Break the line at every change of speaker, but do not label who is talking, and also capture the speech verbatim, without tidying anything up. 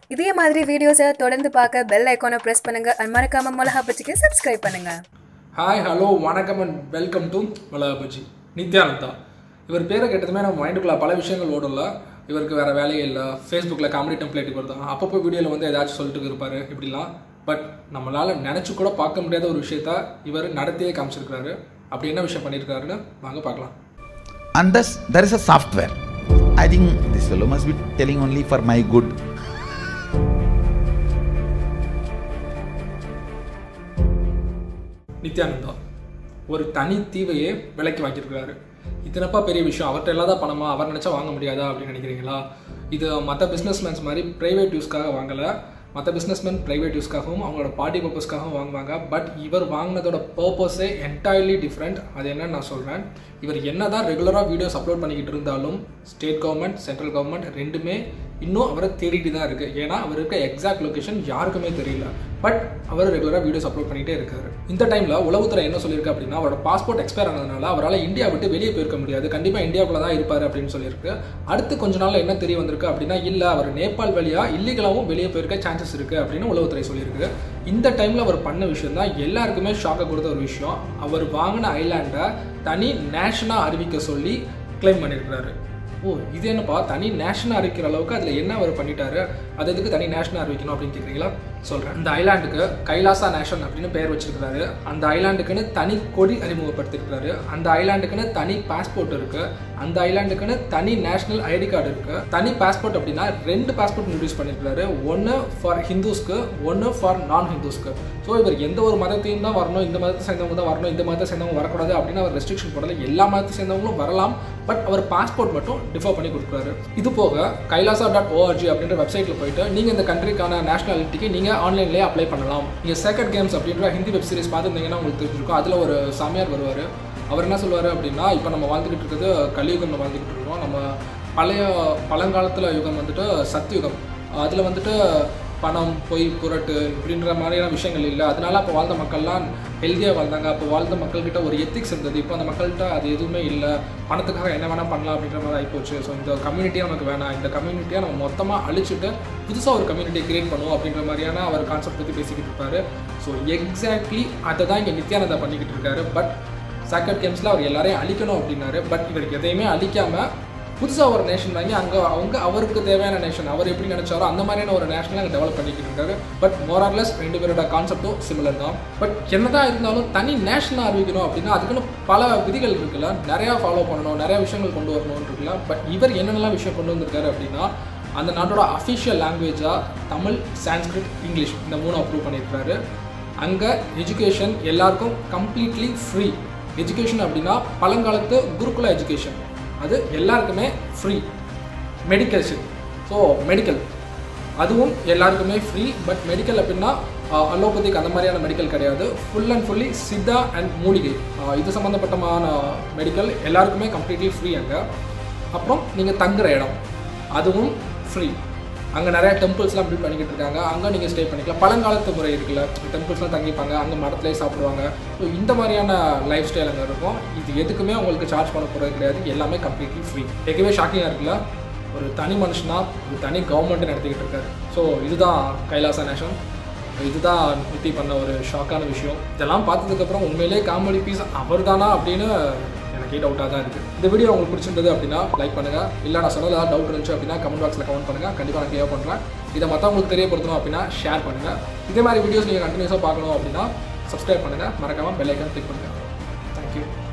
இதே மாதிரி வீடியோஸை தொடர்ந்து பார்க்க பெல் ஐகானை பிரஸ் பண்ணுங்க and மறக்காம மொளகா பஜ்ஜிக்கு சப்ஸ்கிரைப் பண்ணுங்க.
ஹாய் ஹலோ வணக்கம் and welcome to Molaga Bajji. Nithyananda இவர் பேரை கேட்டதுமே நம்ம மைண்டுக்குள்ள பல விஷயங்கள் ஓடல. இவருக்கு வேறு வேலையே இல்லை, ஃபேஸ்புக்கில் காமெடி டெம்ப்ளேட் இவர் தான், அப்பப்போ வீடியோவில் வந்து ஏதாச்சும் சொல்லிட்டு இருப்பார் இப்படிலாம். பட் நம்மளால் நினச்சி கூட பார்க்க முடியாத ஒரு விஷயத்த இவர் நடத்தியே காமிச்சிருக்கிறாரு. அப்படி என்ன விஷயம் பண்ணியிருக்காருன்னு வாங்க பார்க்கலாம்.
And thus there is a software. I think this fellow must be telling only for my good.
Nithyananda ஒரு தனி தீவையே விலைக்கு வாங்கியிருக்கிறாரு. இதனப்பா பெரிய விஷயம், அவர்கிட்ட இல்லாத பணமா, அவர் நினச்சா வாங்க முடியாதா அப்படின்னு நினைக்கிறீங்களா? இது மற்ற பிஸ்னஸ்மேன்ஸ் மாதிரி ப்ரைவேட் யூஸ்க்காக வாங்கலை. மற்ற பிஸ்னஸ்மேன் ப்ரைவேட் யூஸ்க்காகவும் அவங்களோட பார்ட்டி பர்பஸ்க்காகவும் வாங்குவாங்க. பட் இவர் வாங்கினதோட பர்பஸே என்டையர்லி டிஃப்ரெண்ட். அது என்னன்னு நான் சொல்கிறேன். இவர் என்ன தான் ரெகுலராக வீடியோஸ் அப்லோட் பண்ணிக்கிட்டு இருந்தாலும் ஸ்டேட் கவர்மெண்ட் சென்ட்ரல் கவர்மெண்ட் ரெண்டுமே இன்னும் அவரை தேடிட்டு தான் இருக்குது. ஏன்னா அவர் இருக்க எக்ஸாக்ட் லொக்கேஷன் யாருக்குமே தெரியல. பட் அவர் ரெகுலராக வீடியோஸ் அப்லோட் பண்ணிகிட்டே இருக்காரு. இந்த டைமில் உளவுத்துறை என்ன சொல்லியிருக்கு அப்படின்னா, அவரோட பாஸ்போர்ட் எக்ஸ்பயர் ஆனதுனால அவரால் இந்தியா விட்டு வெளியே போயிருக்க முடியாது, கண்டிப்பாக இந்தியாவுக்குள்ள தான் இருப்பார் அப்படின்னு சொல்லியிருக்கு. அடுத்து கொஞ்ச நாள் என்ன தெரிய வந்திருக்கு அப்படின்னா, இல்லை அவர் நேபாள் வழியாக இல்லீகலாகவும் வெளியே போயிருக்க சான்சஸ் இருக்குது அப்படின்னு உளவுத்துறை சொல்லியிருக்கு. இந்த டைமில் அவர் பண்ண விஷயம் தான் எல்லாருக்குமே ஷாக்கை கொடுத்த ஒரு விஷயம். அவர் வாங்கின ஐலாண்டை தனி நேஷனாக அறிவிக்க சொல்லி கிளைம் பண்ணியிருக்கிறாரு. ஓ, இது என்னப்பா தனி நேஷனாக அறிவிக்கிற அளவுக்கு அதில் என்ன அவர் பண்ணிட்டாரு, அது எதுக்கு தனி நேஷனாக அறிவிக்கணும் அப்படின்னு கேட்குறீங்களா? சொல்கிறேன். இந்த ஐலாண்டுக்கு கைலாசா நேஷன் அப்படின்னு பெயர் வச்சிருக்கிறாரு. அந்த ஐலாண்டுக்குன்னு தனி கொடி அறிமுகப்படுத்திருக்கிறாரு. அந்த ஐலாண்டுக்குன்னு தனி பாஸ்போர்ட் இருக்குது. அந்த ஐலாண்டுக்குன்னு தனி நேஷனல் ஐடி கார்டு இருக்குது. தனி பாஸ்போர்ட் அப்படின்னா ரெண்டு பாஸ்போர்ட் இன்ட்ரடியூஸ் பண்ணியிருக்கிறாரு. ஒன்று ஃபார் ஹிந்துஸ்க்கு, ஒன்று ஃபார் நான் ஹிந்துஸ்க்கு. ஸோ இவர் எந்த ஒரு மதத்தையும் தான் வரணும், இந்த மதத்தை சேர்ந்தவங்க தான் வரணும், இந்த மதத்தை சேர்ந்தவங்க வரக்கூடாது அப்படின்னு அவர் ரெஸ்ட்ரிக்ஷன் போடல. எல்லா மதத்தை சேர்ந்தவங்களும் வரலாம். பட் அவர் பாஸ்போர்ட் மட்டும் டிஃபர் பண்ணி கொடுக்குறாரு. இது போக கைலாசா டாட் ஓஆர்ஜி அப்படின்ற வெப்சைட்டில் போயிட்டு நீங்கள் இந்த கண்ட்ரிக்கான நேஷனாலிட்டிக்கு நீங்கள் ஆன்லைன்லேயே அப்ளை பண்ணலாம். நீங்கள் சேக்ரெட் கேம்ஸ் அப்படின்ற ஹிந்தி வெப் சீரிஸ் பார்த்துருந்தீங்கன்னா உங்களுக்கு தெரிஞ்சிருக்கும். அதில் ஒரு சாமியார் வருவார். அவர் என்ன சொல்லுவார் அப்படின்னா, இப்போ நம்ம வாழ்ந்துக்கிட்டு இருக்கிறது கலியுகம்னு வாழ்ந்துக்கிட்டு இருக்கோம். நம்ம பழைய பழங்காலத்தில் யுகம் வந்துட்டு சத்யுகம். அதில் வந்துட்டு பணம் பொய் புரட்டு இப்படின்ற மாதிரியான விஷயங்கள் இல்லை. அதனால அப்போ வாழ்ந்த மக்கள்லாம் ஹெல்த்தியாக வாழ்ந்தாங்க. அப்போ வாழ்ந்த மக்கள்கிட்ட ஒரு எத்திக்ஸ் இருந்தது. இப்போ அந்த மக்கள்கிட்ட அது எதுவுமே இல்லை. பணத்துக்காக என்ன வேணால் பண்ணலாம் அப்படின்ற மாதிரி ஆகிப்போச்சு. ஸோ இந்த கம்யூனிட்டியாக நமக்கு வேணாம், இந்த கம்யூனிட்டியாக நம்ம மொத்தமாக அழிச்சிட்டு புதுசாக ஒரு கம்யூனிட்டியை கிரியேட் பண்ணுவோம் அப்படின்ற மாதிரியான அவர் கான்செப்ட் பற்றி பேசிக்கிட்டு இருப்பார். ஸோ எக்ஸாக்ட்லி அதை தான் இங்கே நித்யானந்தா பண்ணிக்கிட்டு இருக்காரு. பட் சாக்ரெட் கேம்ஸில் அவர் எல்லாரையும் அழிக்கணும் அப்படின்னாரு. பட் இவருக்கு எதையுமே அழிக்காமல் புதுசாக ஒரு நேஷன் வாங்கி அங்கே அவங்க அவருக்கு தேவையான நேஷன் அவர் எப்படி நினச்சாரோ அந்த மாதிரியான ஒரு நேஷனை அங்கே டெவலப் பண்ணிக்கிட்டு இருக்காரு. பட் மோரார்லெஸ் ரெண்டு பேரோட கான்செப்டும் சிமிலர் தான். பட் என்னதான் இருந்தாலும் தனி நேஷனாக அறிவிக்கணும் அப்படின்னா அதுக்குன்னு பல விதிகள் இருக்குல்ல, நிறையா ஃபாலோ பண்ணணும், நிறையா விஷயங்கள் கொண்டு வரணும்னு இருக்குல்ல. பட் இவர் என்னென்னலாம் விஷயம் கொண்டு வந்திருக்காரு அப்படின்னா, அந்த நாட்டோட அஃபிஷியல் லாங்குவேஜாக தமிழ், சான்ஸ்கிரிட், இங்கிலீஷ் இந்த மூணு அப்ரூவ் பண்ணியிருக்காரு. அங்கே எஜுகேஷன் எல்லாருக்கும் கம்ப்ளீட்லி ஃப்ரீ. எஜுகேஷன் அப்படின்னா பழங்காலத்து குருகுல எஜுகேஷன், அது எல்லாருக்குமே ஃப்ரீ. மெடிக்கல்ஷன், ஸோ மெடிக்கல் அதுவும் எல்லாருக்குமே ஃப்ரீ. பட் மெடிக்கல் அப்படின்னா அலோபதிக் அந்த மாதிரியான மெடிக்கல் கிடையாது. Full and fully Siddha and மூலிகை இது சம்மந்தப்பட்டமான மெடிக்கல் எல்லாருக்குமே கம்ப்ளீட்லி ஃப்ரீ அங்கே. அப்புறம் நீங்கள் தங்குற இடம் அதுவும் ஃப்ரீ. அங்கே நிறையா டெம்பிள்ஸ்லாம் பில்ட் பண்ணிக்கிட்டு இருக்காங்க. அங்கே நீங்கள் ஸ்டே பண்ணிக்கலாம். பழங்காலத்து முறை இருக்குல்ல, டெம்பிள்ஸ்லாம் தங்கிப்பாங்க, அங்கே மரத்துலேயே சாப்பிடுவாங்க. ஸோ இந்த மாதிரியான லைஃப் ஸ்டைல் அங்கே இருக்கும். இது எதுக்குமே உங்களுக்கு சார்ஜ் பண்ண போகிறது கிடையாது, எல்லாமே கம்ப்ளீட்லி ஃப்ரீ. எதுவுமே ஷாக்கிங்காக இருக்குல்ல, ஒரு தனி மனுஷனாக ஒரு தனி கவர்மெண்ட்டு நடத்திக்கிட்டு இருக்காரு. ஸோ இதுதான் கைலாசா நேஷன். இதுதான் நித்தி பண்ண ஒரு ஷாக்கான விஷயம். இதெல்லாம் பார்த்ததுக்கப்புறம் உண்மையிலே காமெடி பீஸ் அவர் தானா அப்படின்னு எனக்கே டவுட்டாக தான் இருக்குது. இந்த வீடியோ உங்களுக்கு பிடிச்சிருந்தது அப்படின்னா லைக் பண்ணுங்கள். இல்லை நான் சொன்னது ஏதாவது டவுட் இருந்துச்சு அப்படின்னா கமெண்ட் பாக்ஸில் கமெண்ட் பண்ணுங்கள். கண்டிப்பாக நான் கிளியர் பண்ணுறேன். இதை மற்றவங்களுக்கு தெரியப்படுத்தணும் அப்படின்னா ஷேர் பண்ணுங்கள். இதே மாதிரி வீடியோஸ் நீங்கள் கண்டினியூஸாக பார்க்கணும் அப்படின்னா சப்ஸ்கிரைப் பண்ணுங்கள். மறக்காமல் பெல் ஐக்கான் கிளிக் பண்ணுங்கள். தேங்க்யூ.